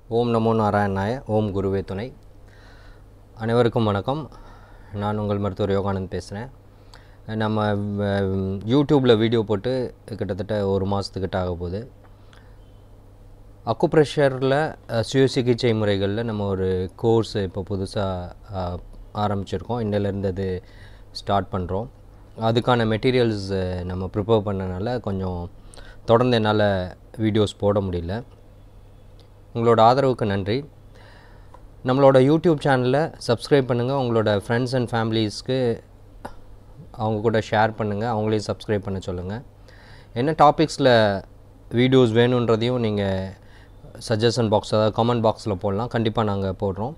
ஓம் நமோ நாராயணாய. ஓம் குருவே துணை. அனைவருக்கும் வணக்கம். நான் உங்கள் மருத்துவர் யோகானந்த் பேசுகிறேன். நம்ம யூடியூப்பில் வீடியோ போட்டு கிட்டத்தட்ட ஒரு மாதத்துக்கிட்ட ஆக போகுது. அக்குப்ரெஷரில் சுய சிகிச்சை முறைகளில் நம்ம ஒரு கோர்ஸ் இப்போ புதுசாக ஆரம்பிச்சிருக்கோம். இன்னிலேருந்து அது ஸ்டார்ட் பண்ணுறோம். அதுக்கான மெட்டீரியல்ஸ் நம்ம ப்ரிப்பேர் பண்ணனால கொஞ்சம் தொடர்ந்து என்னால் வீடியோஸ் போட முடியல. உங்களோட ஆதரவுக்கு நன்றி. நம்மளோட யூடியூப் சேனலை சப்ஸ்கிரைப் பண்ணுங்கள். உங்களோட ஃப்ரெண்ட்ஸ் அண்ட் ஃபேமிலிஸ்க்கு அவங்க கூட ஷேர் பண்ணுங்கள். அவங்களையும் சப்ஸ்கிரைப் பண்ண சொல்லுங்கள். என்ன டாபிக்ஸில் வீடியோஸ் வேணுன்றதையும் நீங்கள் சஜஷன் பாக்ஸ், அதாவது கமெண்ட் பாக்ஸில் போடலாம். கண்டிப்பாக நாங்கள் போடுறோம்.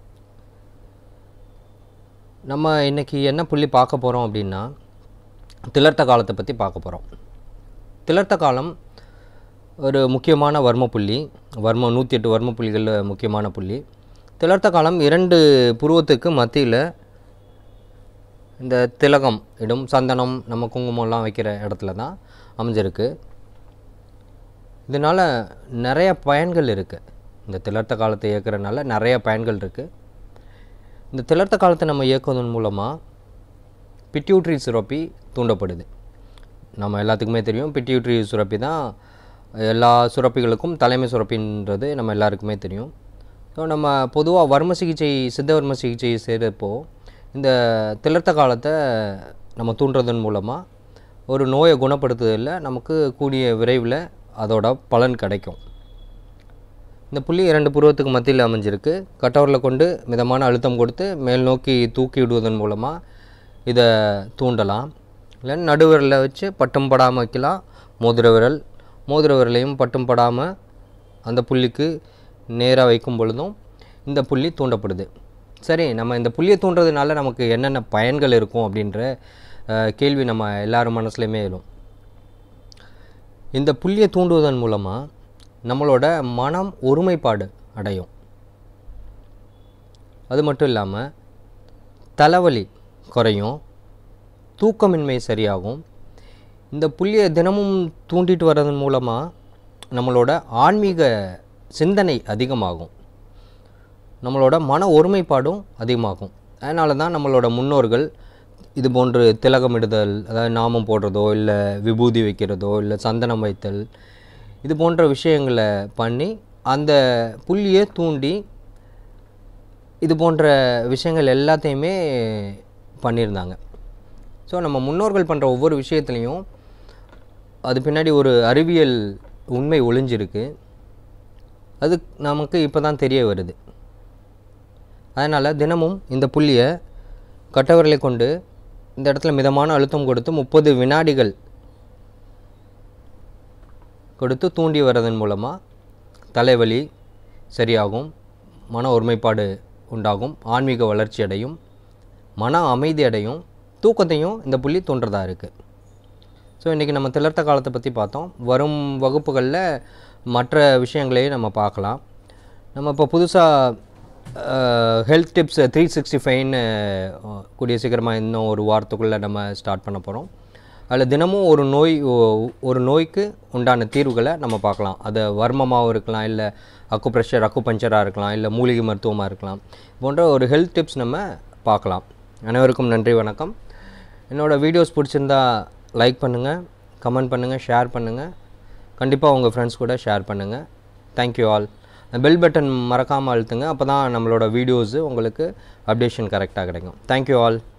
நம்ம இன்றைக்கி என்ன புள்ளி பார்க்க போகிறோம் அப்படின்னா, திலர்த்த காலத்தை பற்றி பார்க்க போகிறோம். திலர்த்த காலம் ஒரு முக்கியமான வர்ம புள்ளி. 108 வர்ம புள்ளிகளில் முக்கியமான புள்ளி. திலர்த்த காலம் 2 புருவத்துக்கு மத்தியில் இந்த திலகம் இடும், சந்தனம், நம்ம குங்குமம்லாம் வைக்கிற இடத்துல தான் அமைஞ்சிருக்கு. இதனால் நிறைய பயன்கள் இருக்குது. இந்த திலர்த்த காலத்தை இயக்கிறதுனால நிறைய பயன்கள் இருக்குது. இந்த திலர்த்த காலத்தை நம்ம இயக்குவதன் மூலமாக பிட்யூட்ரி சுரப்பி தூண்டப்படுது. நம்ம எல்லாத்துக்குமே தெரியும், பிட்யூட்ரி சுரப்பி தான் எல்லா சுரப்பிகளுக்கும் தலைமை சுரப்பின்றது நம்ம எல்லாருக்குமே தெரியும். ஸோ நம்ம பொதுவாக வர்ம சிகிச்சை, சித்த வர்ம சிகிச்சை செய்கிறப்போ இந்த திலர்த்த காலத்தை நம்ம தூண்டுறதன் மூலமாக ஒரு நோயை குணப்படுத்துவதில் நமக்கு கூடிய விரைவில் அதோட பலன் கிடைக்கும். இந்த புள்ளி 2 புருவத்துக்கு மத்தியில் அமைஞ்சிருக்கு. கட்டவரில் கொண்டு மிதமான அழுத்தம் கொடுத்து மேல் நோக்கி தூக்கி விடுவதன் மூலமாக இதை தூண்டலாம். இல்லை நடுவிரலில் வச்சு பட்டும் படாமல் வைக்கலாம். மோதிர விரலையும் பட்டும் படாமல் அந்த புள்ளிக்கு நேராக வைக்கும் பொழுதும் இந்த புள்ளி தூண்டப்படுது. சரி, நம்ம இந்த புள்ளியை தூண்டுறதுனால நமக்கு என்னென்ன பயன்கள் இருக்கும் அப்படின்ற கேள்வி நம்ம எல்லாரும் மனசுலையுமே எழும். இந்த புள்ளியை தூண்டுவதன் மூலமாக நம்மளோட மனம் ஒருமைப்பாடு அடையும். அது மட்டும் இல்லாமல் தலைவலி குறையும், தூக்கமின்மை சரியாகும். இந்த புள்ளியை தினமும் தூண்டிட்டு வர்றதன் மூலமாக நம்மளோட ஆன்மீக சிந்தனை அதிகமாகும், நம்மளோட மன ஒருமைப்பாடும் அதிகமாகும். அதனால தான் நம்மளோட முன்னோர்கள் இது போன்று திலகமிடுதல், அதாவது நாமம் போடுறதோ, இல்லை விபூதி வைக்கிறதோ, இல்லை சந்தனம் வைத்தல், இது போன்ற விஷயங்களை பண்ணி அந்த புள்ளியை தூண்டி இது போன்ற விஷயங்கள் எல்லாத்தையுமே பண்ணியிருந்தாங்க. ஸோ நம்ம முன்னோர்கள் பண்ணுற ஒவ்வொரு விஷயத்துலையும் அது பின்னாடி ஒரு அறிவியல் உண்மை ஒளிஞ்சிருக்கு. அது நமக்கு இப்போ தான் தெரிய வருது. அதனால் தினமும் இந்த புள்ளியை கட்டவரலை கொண்டு இந்த இடத்துல மிதமான அழுத்தம் கொடுத்து 30 வினாடிகள் கொடுத்து தூண்டி வர்றதன் மூலமாக தலைவலி சரியாகும், மன ஒருமைப்பாடு உண்டாகும், ஆன்மீக வளர்ச்சி அடையும், மன அமைதி அடையும், தூக்கத்தையும் இந்த புள்ளி தூண்டுறதா இருக்குது. ஸோ இன்றைக்கி நம்ம திலர்த்த காலத்தை பற்றி பார்த்தோம். வரும் வகுப்புகளில் மற்ற விஷயங்களையும் நம்ம பார்க்கலாம். நம்ம இப்போ புதுசாக ஹெல்த் டிப்ஸ் 365ன்னு கூடிய சீக்கிரமாக இன்னும் ஒரு வாரத்துக்குள்ளே நம்ம ஸ்டார்ட் பண்ண போகிறோம். அதில் தினமும் ஒரு நோய்க்கு உண்டான தீர்வுகளை நம்ம பார்க்கலாம். அது வர்மமாகவும் இருக்கலாம், இல்லை அக்குபஞ்சராக இருக்கலாம், இல்லை மூலிகை மருத்துவமாக இருக்கலாம். போன்ற ஒரு ஹெல்த் டிப்ஸ் நம்ம பார்க்கலாம். அனைவருக்கும் நன்றி, வணக்கம். என்னோடய வீடியோஸ் பிடிச்சிருந்தா லைக் பண்ணுங்கள், கமெண்ட் பண்ணுங்கள், ஷேர் பண்ணுங்கள். கண்டிப்பாக உங்கள் ஃப்ரெண்ட்ஸ் கூட ஷேர் பண்ணுங்கள். Thank you all. பெல் பட்டன் மறக்காமல் அழுத்துங்க. அப்போ தான் நம்மளோட வீடியோஸு உங்களுக்கு அப்டேஷன் கரெக்டாக கிடைக்கும். Thank you all.